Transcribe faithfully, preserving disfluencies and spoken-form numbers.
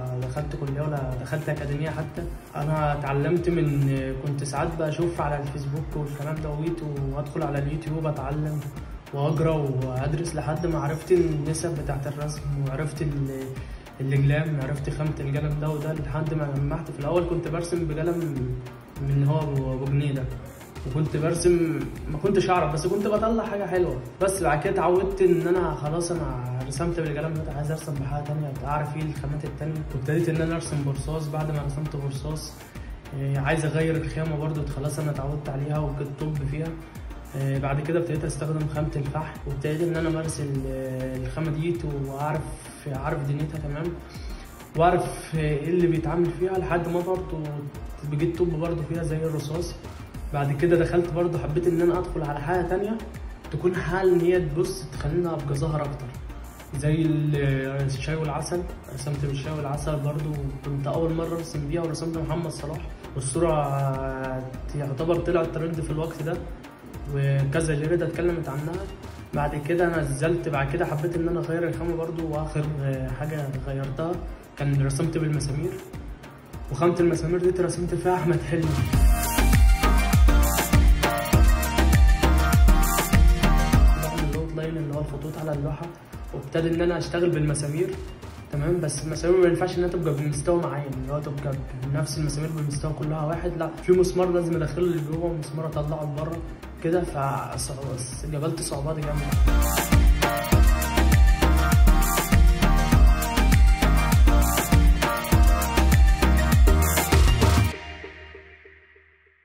دخلت كليه ولا دخلت اكاديميه حتى. انا اتعلمت من كنت ساعات بشوف على الفيسبوك والكلام ده وادخل على اليوتيوب اتعلم واقرا وادرس لحد ما عرفت النسب بتاعت الرسم وعرفت الاقلام، عرفت خامه القلم ده وده لحد ما جمعت. في الاول كنت برسم بقلم من هو ابو جنيه ده، وكنت برسم ما كنتش اعرف بس كنت بطلع حاجه حلوه. بس بعد كده اتعودت ان انا خلاص انا رسمت بالقلم ده، عايز ارسم بحاجه ثانيه اعرف ايه الخامات الثانيه، وابتديت ان انا ارسم برصاص. بعد ما رسمت برصاص عايز اغير الخامه برده، خلاص انا اتعودت عليها وكنت توب فيها. بعد كده ابتديت استخدم خامه الفحم، وابتديت ان انا امارس الخامه ديت واعرف اعرف دنيتها تمام، واعرف ايه اللي بيتعمل فيها لحد ما برده بقيت توب برده فيها زي الرصاص. بعد كده دخلت برده حبيت ان انا ادخل على حاجه تانية تكون حال ان هي تبص تخليني ابقى ظاهر اكتر، زي الشاي والعسل. رسمت بالشاي والعسل برده، كنت اول مره ارسم بيها ورسمت محمد صلاح، والصوره يعتبر طلعت ترند في الوقت ده وكذا جريده اتكلمت عنها. بعد كده نزلت بعد كده حبيت ان انا اغير الخامه برده، واخر حاجه غيرتها كان رسمت بالمسامير، وخامه المسامير دي رسمت فيها احمد حلمي. اللي هو الخطوط على اللوحه، وابتدي ان انا اشتغل بالمسامير تمام. بس المسامير ما ينفعش انها تبقى بمستوى معين، اللي هو تبقى نفس المسامير بالمستوى كلها واحد، لا في مسمار لازم ادخله لجوه ومسمار اطلعه لبره كده، فجبلت صعوبات جامده.